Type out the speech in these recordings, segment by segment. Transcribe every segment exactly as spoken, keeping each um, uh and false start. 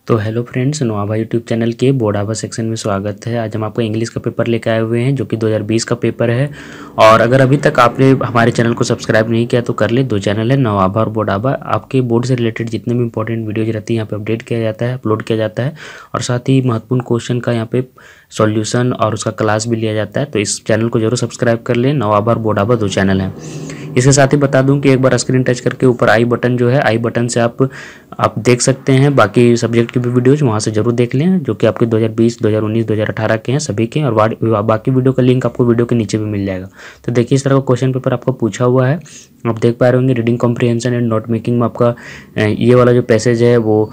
तो hello friends, नोआभा YouTube channel के बोर्डाभा सेक्शन में स्वागत है। आज हम आपको इंग्लिश का पेपर लेकर आए हुए हैं जो कि दो हज़ार बीस का पेपर है। और अगर अभी तक आपने हमारे चैनल को सब्सक्राइब नहीं किया तो कर ले। दो चैनल है, नोआभा और बोर्डाभा। आपके बोर्ड से रिलेटेड जितने भी इंपॉर्टेंट वीडियोज रहती हैं यहाँ पे अपडेट किया जाता है, अपलोड किया जाता है। और साथ ही महत्वपूर्ण क्वेश्चन का यहाँ पे सॉल्यूशन और उसका क्लास भी लिया जाता है। तो इस चैनल को जरूर सब्सक्राइब कर लें। नोआभा और बोर्डाभा दो चैनल हैं। इसके साथ ही बता दूं कि एक बार स्क्रीन टच करके ऊपर आई बटन जो है, आई बटन से आप आप देख सकते हैं बाकी सब्जेक्ट की भी वीडियोज, वहां से जरूर देख लें, जो कि आपके दो हज़ार बीस, दो हज़ार उन्नीस, दो हज़ार अठारह के हैं सभी के। और बाकी वीडियो का लिंक आपको वीडियो के नीचे भी मिल जाएगा। तो देखिए, इस तरह का क्वेश्चन पेपर आपको पूछा हुआ है, आप देख पा रहे होंगे। Reading comprehension and note making में आपका ये वाला जो पैसेज है वो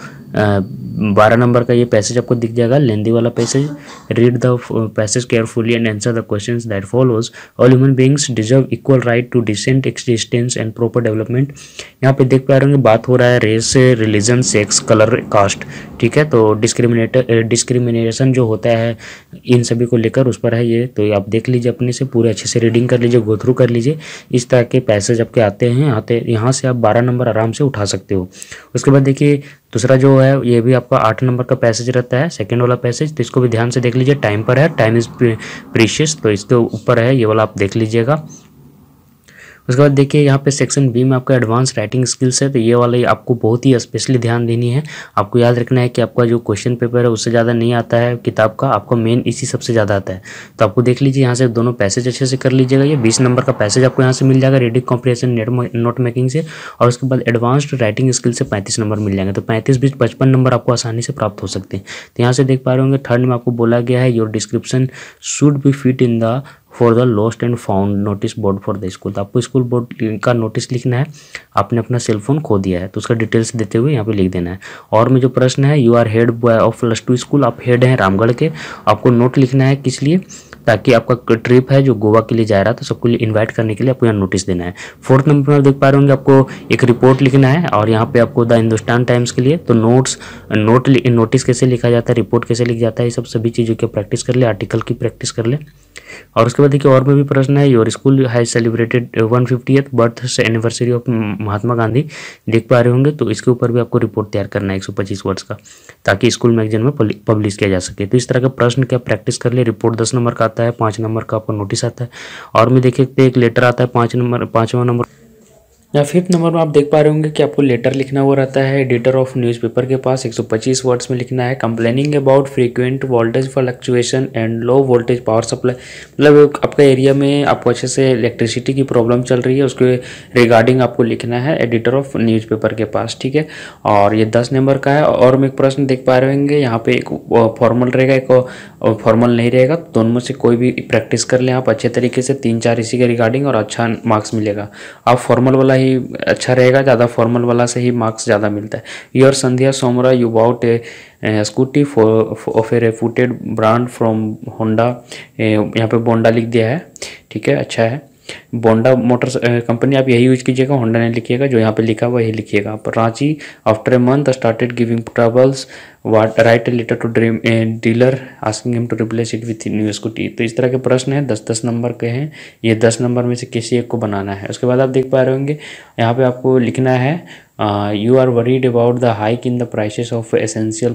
बारह नंबर का ये पैसेज आपको दिख जाएगा, लेंदी वाला passage. Read the passage carefully and answer the questions that follows. All human beings deserve equal right to decent existence and proper development. यहाँ पे देख पा रहे होंगे बात हो रहा है race, religion, sex, colour, caste. ठीक है, तो डिस्क्रिमिनेटर डिस्क्रिमिनेशन जो होता है इन सभी को लेकर उस पर है ये। तो आप देख लीजिए, अपने से पूरे अच्छे से रीडिंग कर लीजिए, गो थ्रू कर लीजिए। इस तरह के पैसेज आपके आते हैं, आते यहाँ से आप बारह नंबर आराम से उठा सकते हो। उसके बाद देखिए, दूसरा जो है ये भी आपका आठ नंबर का पैसेज रहता है, सेकंड वाला पैसेज। तो इसको भी ध्यान से देख लीजिए। टाइम पर है, टाइम इज प्रीशियस, तो इसके ऊपर है ये वाला, आप देख लीजिएगा। उसके बाद देखिए, यहाँ पे सेक्शन बी में आपका एडवांस राइटिंग स्किल्स है। तो ये वाला आपको बहुत ही स्पेशली ध्यान देनी है। आपको याद रखना है कि आपका जो क्वेश्चन पेपर है उससे ज़्यादा नहीं आता है किताब का, आपको मेन इसी सबसे ज़्यादा आता है। तो आपको देख लीजिए, यहाँ से दोनों पैसेज अच्छे से कर लीजिएगा। ये बीस नंबर का पैसेज आपको यहाँ से मिल जाएगा रीडिंग कॉम्प्रिहेंशन नोट मेकिंग से। और उसके बाद एडवांस्ड राइटिंग स्किल से पैंतीस नंबर मिल जाएंगे। तो पैंतीस बीस पचपन नंबर आपको आसानी से प्राप्त हो सकते हैं। तो यहाँ से देख पा रहे होंगे, थर्ड में आपको बोला गया है your description should be fit in the for the lost and found notice board for the school. तो आपको स्कूल बोर्ड का नोटिस लिखना है, आपने अपना सेल फोन खो दिया है तो उसका डिटेल्स देते हुए यहाँ पे लिख देना है। और में जो प्रश्न है, you are head boy of plus two school, आप हेड हैं रामगढ़ के। आपको नोट लिखना है किस लिए, ताकि आपका ट्रिप है जो गोवा के लिए जा रहा है तो सबको इनवाइट करने के लिए आपको यहाँ नोटिस देना है। फोर्थ नंबर पर देख पा रहे होंगे, आपको एक रिपोर्ट लिखना है और यहाँ पे आपको द हिंदुस्तान टाइम्स के लिए। तो नोट्स नोट नोटिस कैसे लिखा जाता है, रिपोर्ट कैसे लिखा जाता है, ये सब सभी चीज़ों की प्रैक्टिस कर ले, आर्टिकल की प्रैक्टिस कर ले। और उसके बाद देखिए, और में भी प्रश्न है, your school has celebrated one fiftieth birth anniversary of Mahatma Gandhi, देख पा रहे होंगे। तो इसके ऊपर भी आपको रिपोर्ट तैयार करना है एक सौ पच्चीस वर्ड्स का, ताकि स्कूल मैगजीन में पब्लिश किया जा सके। तो इस तरह का प्रश्न क्या प्रैक्टिस कर ले। रिपोर्ट दस नंबर का आता है, पाँच नंबर का आपको नोटिस आता है। और में देखिए एक लेटर आता है पाँच नंबर पाँचवा नंबर या फिफ्थ नंबर में आप देख पा रहे होंगे कि आपको लेटर लिखना हुआ रहता है एडिटर ऑफ न्यूज़पेपर के पास। एक सौ पच्चीस वर्ड्स में लिखना है, complaining about frequent voltage fluctuation and low voltage power supply. मतलब आपका एरिया में आपको अच्छे से इलेक्ट्रिसिटी की प्रॉब्लम चल रही है, उसके रिगार्डिंग आपको लिखना है एडिटर ऑफ न्यूज़पेपर के पास। ठीक है, और ये दस नंबर का है। और में एक प्रश्न देख पा रहे होंगे, यहाँ पे एक फॉर्मल रहेगा, एक फॉर्मल नहीं रहेगा। दोनों में से कोई भी प्रैक्टिस कर लें आप अच्छे तरीके से, तीन चार इसी के रिगार्डिंग, और अच्छा मार्क्स मिलेगा। आप फॉर्मल वाला ही अच्छा रहेगा, ज़्यादा फॉर्मल वाला से ही मार्क्स ज़्यादा मिलता है। Your Sandhya Somra you bought a scooty of a reputed brand from Honda. यहाँ पे बोंडा लिख दिया है, ठीक है, अच्छा है। बोंडा मोटर कंपनी आप यही यूज कीजिएगा, होंडा नहीं लिखिएगा, जो यहाँ पे लिखा हुआ यही लिखिएगा। Ranchi after a month started giving troubles, what write a letter to dream dealer asking him to replace it with new scooty. तो इस तरह के प्रश्न हैं, दस दस नंबर के हैं। ये दस नंबर में से किसी एक को बनाना है। उसके बाद आप देख पा रहे होंगे, यहाँ पे आपको लिखना है you are worried about the hike in the prices of essential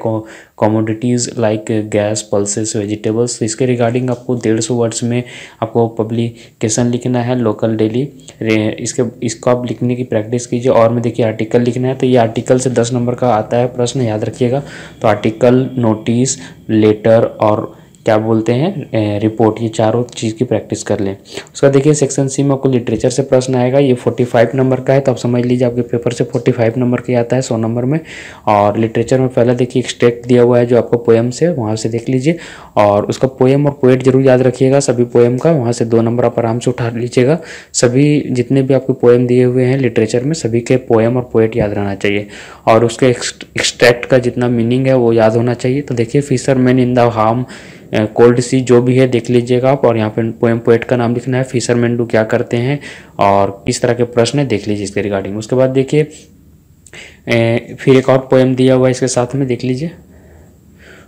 commodities like gas, pulses, vegetables. तो इसके रिगार्डिंग आपको डेढ़ सौ वर्ड्स में आपको पब्लिकेशन लिखना है, लोकल डेली। इसके इसको आप लिखने की प्रैक्टिस कीजिए। और में देखिए आर्टिकल लिखना है, तो ये आर्टिकल से दस नंबर का आता है प्रश्न, याद रखिएगा। तो आर्टिकल, नोटिस, लेटर और क्या बोलते हैं रिपोर्ट, ये चारों चीज़ की प्रैक्टिस कर लें। उसका देखिए सेक्शन सी में आपको लिटरेचर से प्रश्न आएगा, ये पैंतालीस नंबर का है। तो आप समझ लीजिए आपके पेपर से पैंतालीस नंबर के आता है सौ नंबर में। और लिटरेचर में पहले देखिए एक स्टेक दिया हुआ है जो आपको पोएम से, वहाँ से देख लीजिए। और उसका पोएम और पोएट जरूर याद रखिएगा, सभी पोएम का, वहाँ से दो नंबर आप आराम से उठा लीजिएगा। सभी जितने भी आपके पोएम दिए हुए हैं लिटरेचर में, सभी के पोएम और पोएट याद रहना चाहिए। और उसके एक्सट्रैक्ट का जितना मीनिंग है वो याद होना चाहिए। तो देखिए, fisherman in the harm cold sea, जो भी है देख लीजिएगा आप। और यहाँ पे पोएम पोएट का नाम लिखना है, फिशरमैन डू क्या करते हैं और किस तरह के प्रश्न है देख लीजिए इसके रिगार्डिंग। उसके बाद देखिए फिर एक और पोएम दिया हुआ है इसके साथ में, देख लीजिए।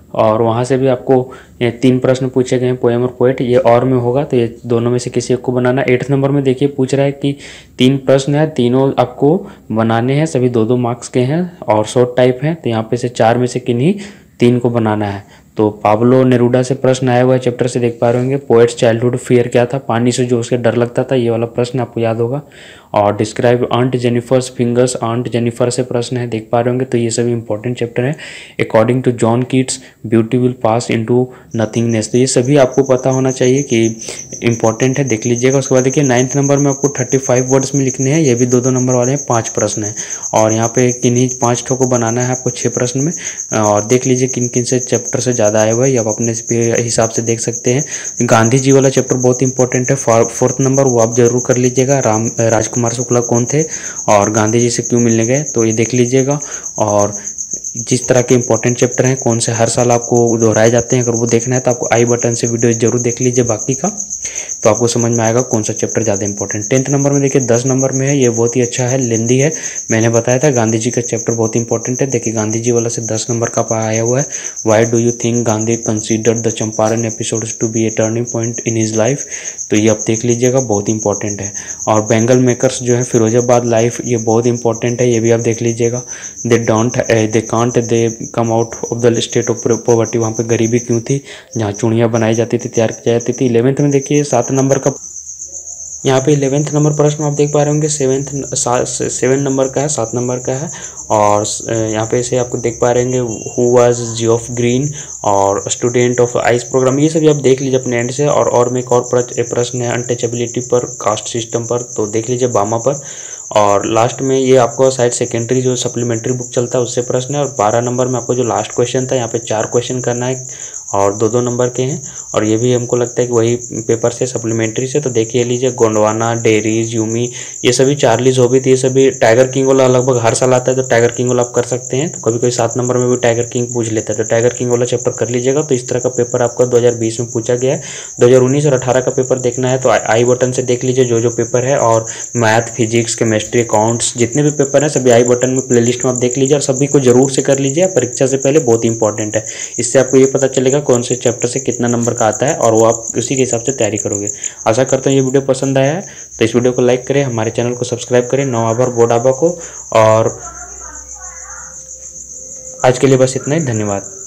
और वहाँ से भी आपको ये तीन प्रश्न पूछे गए हैं, पोएम और पोएट, ये और में होगा तो ये दोनों में से किसी एक को बनाना। एट्थ नंबर में देखिए पूछ रहा है कि तीन प्रश्न है, तीनों आपको बनाने हैं, सभी दो दो मार्क्स के हैं और शॉर्ट टाइप हैं, तो यहाँ पे से चार में से किन्हीं तीन को बनाना है। तो पाब्लो नेरूडा से प्रश्न आया हुआ है, चैप्टर से देख पा रहे होंगे। पोएट्स चाइल्डहुड फियर क्या था, पानी से जो उसके डर लगता था, ये वाला प्रश्न आपको याद होगा। और describe aunt Jennifer's fingers, aunt Jennifer से प्रश्न है, देख पा रहे होंगे। तो ये सभी इंपॉर्टेंट चैप्टर है। According to John Keats beauty will pass into nothingness, तो ये सभी आपको पता होना चाहिए कि इंपॉर्टेंट है, देख लीजिएगा। उसके बाद देखिए नाइन्थ नंबर में आपको थर्टी फाइव वर्ड्स में लिखने हैं, ये भी दो दो नंबर वाले हैं, पाँच प्रश्न हैं और यहाँ पे किन्हीं पाँच ठो को बनाना है आपको छः प्रश्न में। और देख लीजिए किन किन से चैप्टर से ज़्यादा आए हुए हैं, आप अपने हिसाब से देख सकते हैं। गांधी जी वाला चैप्टर बहुत इंपॉर्टेंट है, फोर्थ नंबर, वो आप जरूर कर लीजिएगा। राम राजकुमार शुक्ला कौन थे और गांधी जी से क्यों मिलने गए, तो ये देख लीजिएगा। और जिस तरह के इंपॉर्टेंट चैप्टर हैं, कौन से हर साल आपको दोहराए जाते हैं, अगर वो देखना है तो आपको आई बटन से वीडियो जरूर देख लीजिए बाकी का, तो आपको समझ में आएगा कौन सा चैप्टर ज़्यादा इंपॉर्टेंट। टेंथ नंबर में देखिए दस नंबर में है, ये बहुत ही अच्छा है, लेंदी है, मैंने बताया था गांधी जी का चैप्टर बहुत इंपॉर्टेंट है। देखिए गांधी जी वाला से दस नंबर का आया हुआ है। Why do you think Gandhi considered the Champaran episodes to be a turning point in his life, तो ये आप देख लीजिएगा, बहुत इंपॉर्टेंट है। और बेंगल मेकर्स जो है फिरोजाबाद लाइफ, ये बहुत इंपॉर्टेंट है, ये भी आप देख लीजिएगा। They don't they can't they come out of the state of poverty, वहाँ पे गरीबी क्यों थी, जहाँ चूड़ियाँ बनाई जाती थी, तैयार की जाती थी। इलेवेंथ में देखिए सात नंबर का, यहाँ पे इलेवेंथ नंबर प्रश्न आप देख पा रहे होंगे, सेवेंथ सेवन नंबर का है, सात नंबर का है। और यहाँ पे से आपको देख पा रहे होंगे हु वाज जियोफ ग्रीन और स्टूडेंट ऑफ आइस प्रोग्राम, ये सभी आप देख लीजिए अपने एंड से। और और में एक और प्रश्न है अनटचेबिलिटी पर, कास्ट सिस्टम पर, तो देख लीजिए बामा पर। और लास्ट में ये आपको शायद सेकेंडरी जो सप्लीमेंट्री बुक चलता है उससे प्रश्न है। और बारह नंबर में आपको जो लास्ट क्वेश्चन था, यहाँ पे चार क्वेश्चन करना है और दो दो नंबर के हैं, और ये भी हमको लगता है कि वही पेपर से सप्लीमेंट्री से। तो देखिए लीजिए गोंडवाना, डेरीज, यूमी, ये सभी चार्लीज हो भी थी, ये सभी टाइगर किंग वाला लगभग हर साल आता है, तो टाइगर किंग वाला आप कर सकते हैं। तो कभी कभी सात नंबर में भी टाइगर किंग पूछ लेता है, तो टाइगर किंग वाला चैप्टर कर लीजिएगा। तो इस तरह का पेपर आपका दो हज़ार बीस में पूछा गया है। दो हज़ार उन्नीस और अठारह का पेपर देखना है तो आई बटन से देख लीजिए जो जो पेपर है, और मैथ, फिजिक्स, केमिस्ट्री, अकाउंट्स, जितने भी पेपर हैं सभी आई बटन में प्लेलिस्ट में आप देख लीजिए, और सभी को जरूर से कर लीजिए, परीक्षा से पहले बहुत इंपॉर्टेंट है। इससे आपको ये पता चलेगा कौन से चैप्टर से कितना नंबर का आता है, और वो आप उसी के हिसाब से तैयारी करोगे। आशा करता हूँ ये वीडियो पसंद आया है, तो इस वीडियो को लाइक करें, हमारे चैनल को सब्सक्राइब करें, नौ आभार बोर्ड आभा को। और आज के लिए बस इतना ही, धन्यवाद।